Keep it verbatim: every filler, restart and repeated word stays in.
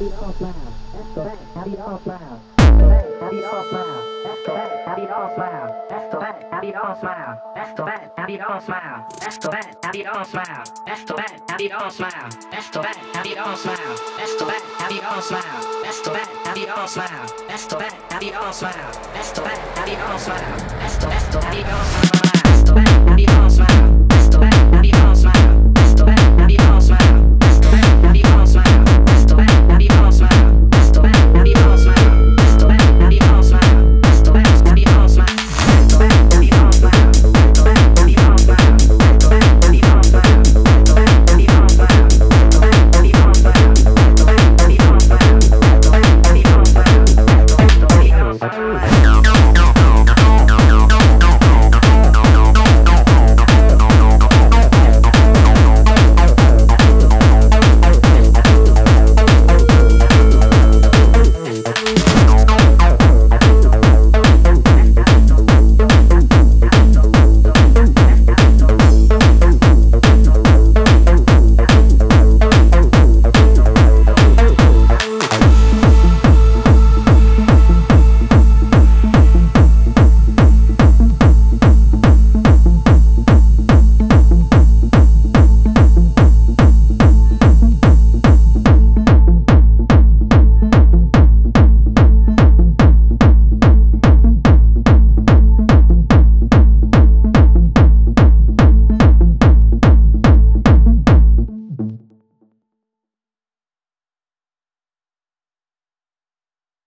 it all smile. That's the fact. Have it all smile. That's the fact. Have it all smile. That's the fact. Have it all smile. That's the fact. Have it all smile. That's the fact. Have it all smile. That's the fact. Have it all smile. That's the fact. Have it all smile. That's the fact. Have it all smile. That's the fact. Have it all smile. That's the fact. Have it all smile. That's the fact. Have it all smile. That's the fact. Have it all smile. That's the fact. Have it all smile. That's the fact. Have it all smile.